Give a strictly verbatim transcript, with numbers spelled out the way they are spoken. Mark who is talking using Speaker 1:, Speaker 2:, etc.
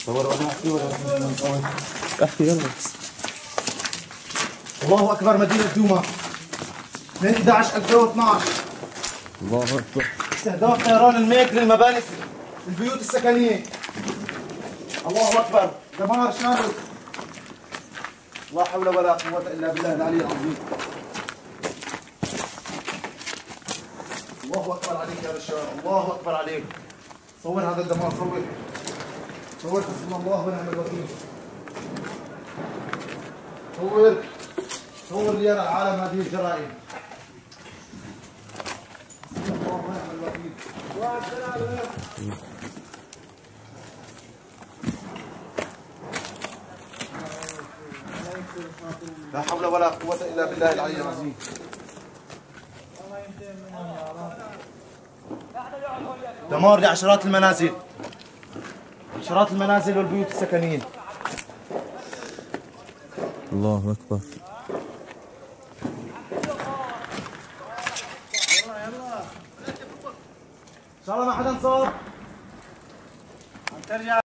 Speaker 1: صور ولا احكي ولا
Speaker 2: احكي يلا.
Speaker 1: الله اكبر، مدينة دوما من أحد عشر ألفين واثنعش.
Speaker 2: الله اكبر.
Speaker 1: استهداف طيران الميك للمباني البيوت السكنية. الله اكبر، دمار شامل. لا حول ولا قوة الا بالله العلي العظيم. الله اكبر عليك يا بشار، الله اكبر عليك. صور هذا الدمار، صور صور. حسبنا الله ونعم الوكيل. صور صور ليرى العالم هذه الجرائم. حسبنا الله ونعم الوكيل. لا حول ولا قوة إلا بالله العلي العظيم. دمار لعشرات المنازل، عشرات المنازل والبيوت السكنية.
Speaker 2: الله اكبر.
Speaker 1: ان شاء الله ما حدا انصاب.